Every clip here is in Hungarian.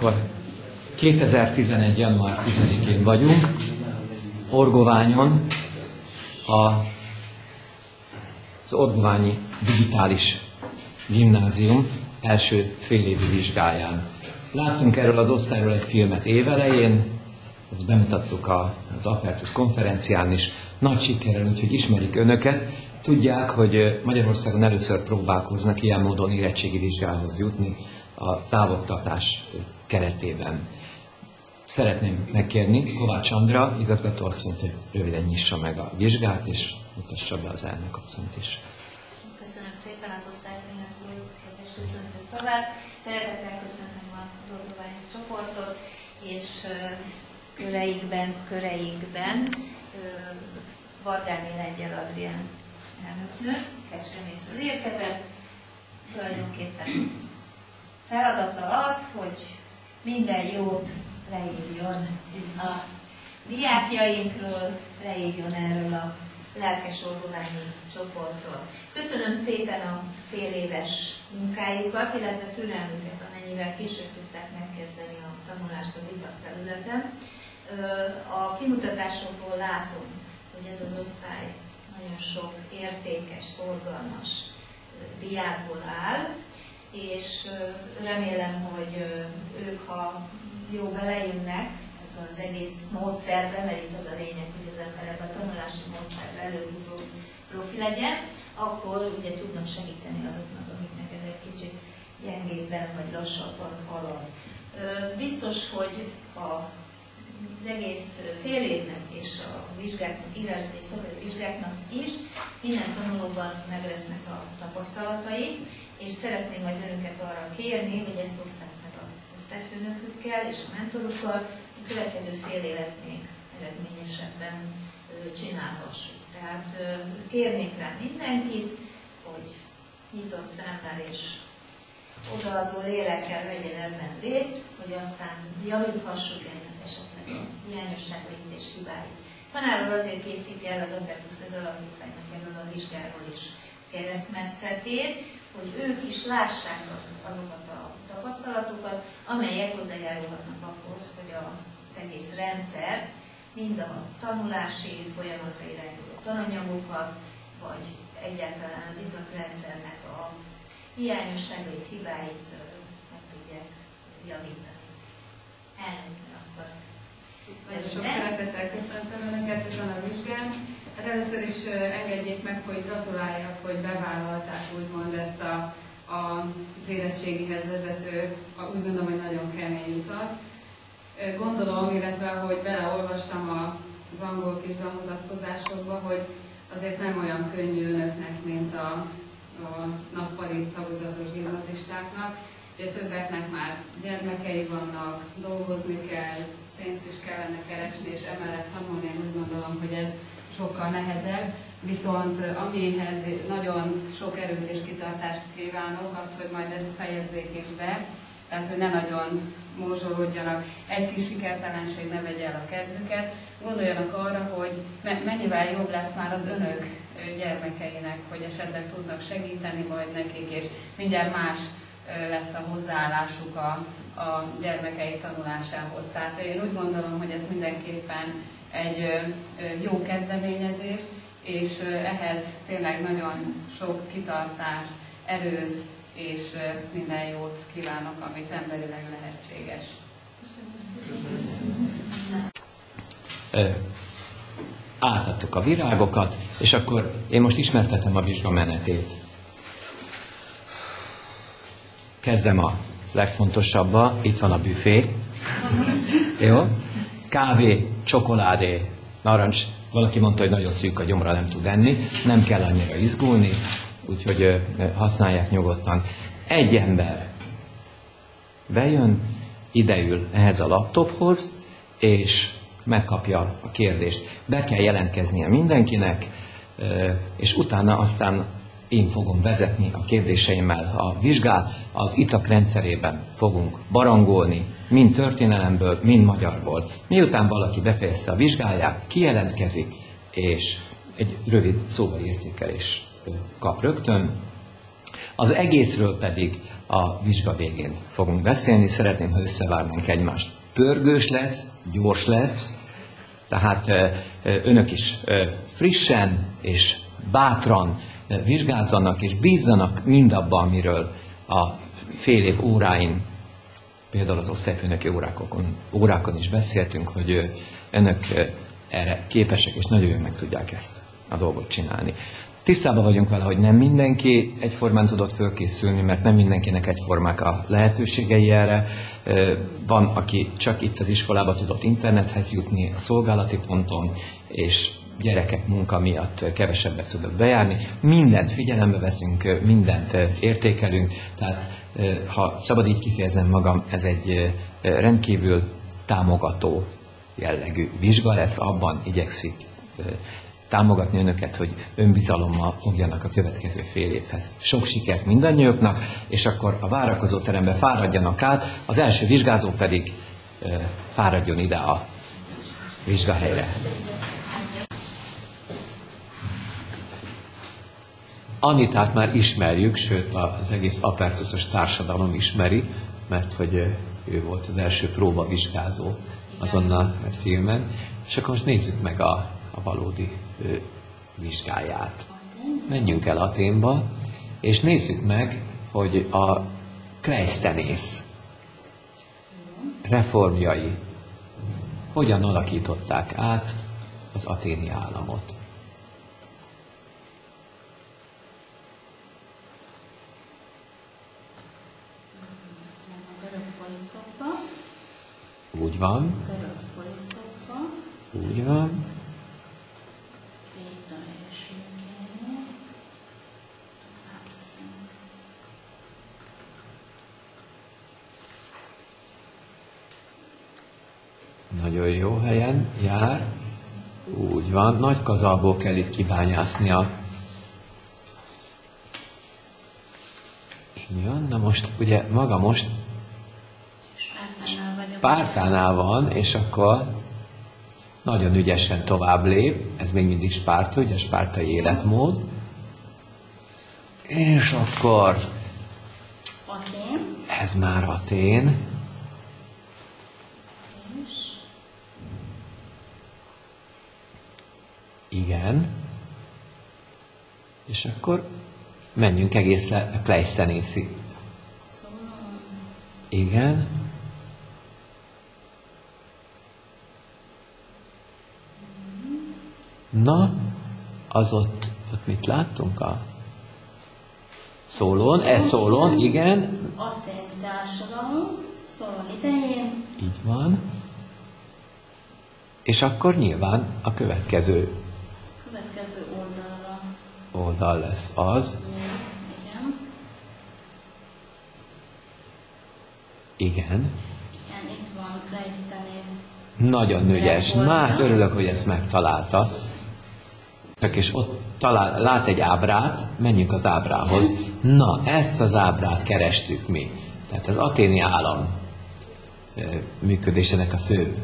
Akkor 2011. január 10-én vagyunk, Orgoványon, az Orgoványi Digitális Gimnázium első félévi vizsgáján. Láttunk erről az osztályról egy filmet évelején, ezt bemutattuk az Apertus konferencián is, nagy sikerrel, úgyhogy ismerik önöket. Tudják, hogy Magyarországon először próbálkoznak ilyen módon érettségi vizsgához jutni a távoktatás keretében. Szeretném megkérni Kovács Andra igazgatóasszonyt, hogy röviden nyissa meg a vizsgát, és mutassa be az elnökasszonyt is. Köszönöm szépen az osztályfőnök úr kedves köszöntő szavát. Szeretettel köszönöm az orgoványi csoportot, és köreinkben Vargányi Lengyel Adrián elnöknő, Kecskemétről érkezett. Tulajdonképpen feladata az, hogy minden jót leírjon a diákjainkról, leírjon erről a lelkes orgoványi csoportról. Köszönöm szépen a féléves munkájukat, illetve türelmüket, amennyivel később tudták megkezdeni a tanulást az ITAK felületen. A kimutatásokból látom, hogy ez az osztály nagyon sok értékes, szorgalmas diákból áll, és remélem, hogy ők, ha jó belejönnek ebbe az egész módszerbe, mert itt az a lényeg, hogy az ember ebben a tanulási módszerbe előbb-utóbb profi legyen, akkor ugye tudnak segíteni azoknak, akiknek ez egy kicsit gyengébben vagy lassabban halad. Biztos, hogy az egész fél évnek és a vizsgáknak, írásbeli szakmai vizsgáknak is minden tanulóban meg lesznek a tapasztalatai, és szeretném majd önöket arra kérni, hogy ezt osszák meg az osztályfőnökükkel és a mentorukkal, a következő fél évet még eredményesebben csinálhassuk. Tehát kérnék rá mindenkit, hogy nyitott szemmel és odaadó lélekkel vegyen ebben részt, hogy aztán javíthassuk ennek esetleg a hiányosságait és hibáit. Tanárról azért készíti el az Apertus Közalapítványnak erről a vizsgáról is keresztmetszetét, hogy ők is lássák azokat a tapasztalatokat, amelyek hozzájárulhatnak ahhoz, hogy az egész rendszer, mind a tanulási folyamatra irányuló tananyagokat, vagy egyáltalán az ITAK rendszernek a hiányosságait, hibáit meg tudják javítani. Elnökre akkor. Nagyon sok szeretettel köszöntöm Önöket ezen a vizsgán. Hát először is engedjék meg, hogy gratuláljak, hogy bevállalták úgymond ezt az érettségihez vezető, úgy gondolom, hogy nagyon kemény utat. Gondolom, illetve hogy beleolvastam az angol kis bemutatkozásokba, hogy azért nem olyan könnyű önöknek, mint a nappali tagozatos gimnazistáknak. Ugye többeknek már gyermekei vannak, dolgozni kell, pénzt is kellene keresni, és emellett tanulni, én úgy gondolom, hogy ez sokkal nehezebb. Viszont amihez nagyon sok erőt és kitartást kívánok, az, hogy majd ezt fejezzék is be, tehát hogy ne nagyon morzsolódjanak, egy kis sikertelenség ne vegye el a kedvüket, gondoljanak arra, hogy mennyivel jobb lesz már az önök gyermekeinek, hogy esetleg tudnak segíteni majd nekik, és mindjárt más lesz a hozzáállásuk a gyermekei tanulásához. Tehát én úgy gondolom, hogy ez mindenképpen egy jó kezdeményezés, és ehhez tényleg nagyon sok kitartást, erőt és minden jót kívánok, amit emberileg lehetséges. Átadtuk a virágokat, és akkor én most ismertetem a vizsga menetét. Kezdem a legfontosabba, itt van a büfé. Jó? Kávé, csokoládé, narancs. Valaki mondta, hogy nagyon szűk a gyomra, nem tud enni. Nem kell annyira izgulni, úgyhogy használják nyugodtan. Egy ember bejön, ideül ehhez a laptophoz, és megkapja a kérdést. Be kell jelentkeznie mindenkinek, és utána aztán én fogom vezetni a kérdéseimmel a vizsgát. Az ITAK rendszerében fogunk barangolni, mind történelemből, mind magyarból. Miután valaki befejezte a vizsgáját, kijelentkezik, és egy rövid szóbeli értékelés kap rögtön. Az egészről pedig a vizsga végén fogunk beszélni. Szeretném, ha összevárnánk egymást. Pörgős lesz, gyors lesz, tehát önök is frissen és bátran vizsgázzanak és bízzanak mindabban, amiről a fél év óráin, például az osztályfőnöki órákon is beszéltünk, hogy önök erre képesek, és nagyon jól meg tudják ezt a dolgot csinálni. Tisztában vagyunk vele, hogy nem mindenki egyformán tudott fölkészülni, mert nem mindenkinek egyformák a lehetőségei erre. Van, aki csak itt az iskolába tudott internethez jutni, a szolgálati ponton, és gyerekek munka miatt kevesebbet tudok bejárni. Mindent figyelembe veszünk, mindent értékelünk, tehát ha szabad így kifejezem magam, ez egy rendkívül támogató jellegű vizsga lesz, abban igyekszik támogatni önöket, hogy önbizalommal fogjanak a következő fél évhez. Sok sikert mindannyiuknak, és akkor a várakozó terembe fáradjanak át, az első vizsgázó pedig fáradjon ide a vizsgahelyre. Anitát már ismerjük, sőt az egész apertuszos társadalom ismeri, mert hogy ő volt az első próbavizsgázó azon a filmen. És akkor most nézzük meg a valódi vizsgáját. Menjünk el Athénba, és nézzük meg, hogy a Kleisthenész reformjai hogyan alakították át az athéni államot. Úgy van. Úgy van. Nagyon jó helyen jár. Úgy van. Nagy kazalból kell itt kibányásznia. Igen, na most ugye maga most Spártánál van, és akkor nagyon ügyesen tovább lép, ez még mindig Spárta, ugye a spártai életmód. És akkor ez már Athén. Igen. És akkor menjünk egész le a Kleisthenészig. Igen. Na, az ott mit láttunk a Szólón? Szólón, igen. Athén társadalom, Szólón idején. Így van. És akkor nyilván a következő oldal lesz az. Igen. Igen. Igen, itt van Kleisthenész. Nagyon ügyes. Na, hát örülök, hogy ezt megtalálta. Csak és ott lát egy ábrát, menjünk az ábrához. Na, ezt az ábrát kerestük mi. Tehát az athéni állam működésének a fő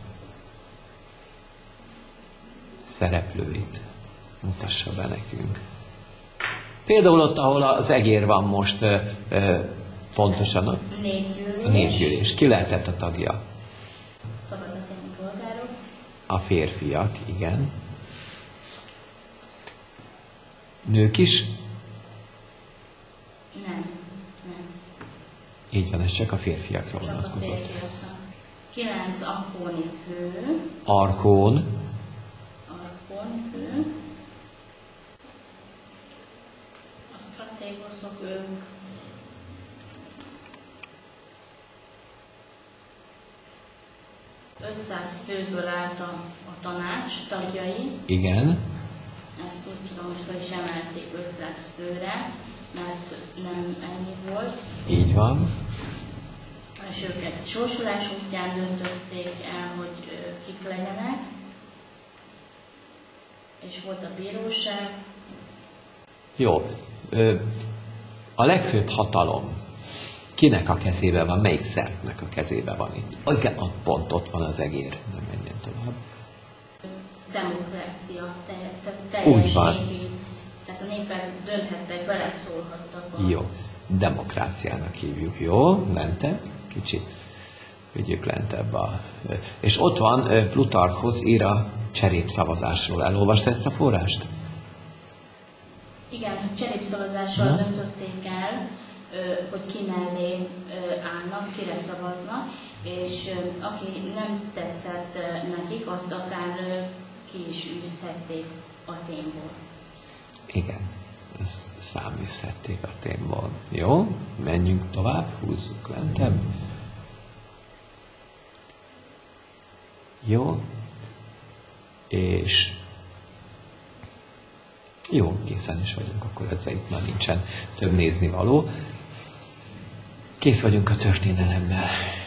szereplőit mutassa be nekünk. Például ott, ahol az egér van most pontosan a népgyűlés. Ki lehetett a tagja? Szabad athéni polgárok. A férfiak, igen. Nők is? Nem. Így van, ez csak a férfiakra vonatkozott. 9 arkóni fő. Arkón. Fő. A stratégoszok ők. ...500 főből állt a tanács tagjai. Igen. Ezt úgy tudom, hogy fel is emelték 500 főre, mert nem ennyi volt. Így van. És őket sorsolás útján döntötték el, hogy kik legyenek. És volt a bíróság. Jó. A legfőbb hatalom kinek a kezében van? Melyik szervnek a kezében van itt? Igen, pont ott van az egér. Nem menjen tovább. Demokrácia, teljes úgy van. népi. Tehát a népek dönthettek, beleszólhattak. Jó, demokráciának hívjuk, jó? Lentebb, kicsit vigyük lentebb. És ott van, Plutarchos ír a cserépszavazásról. Elolvasta ezt a forrást? Igen, cserépszavazással döntötték el, hogy ki mellé állnak, kire szavaznak, és aki nem tetszett nekik, azt akár ki is űzhették Athénból. Igen, ezt száműzhették Athénból. Jó, menjünk tovább, húzzuk lentebb. Jó, és jó, készen is vagyunk, akkor ezzel itt már nincsen több néznivaló. Kész vagyunk a történelemmel.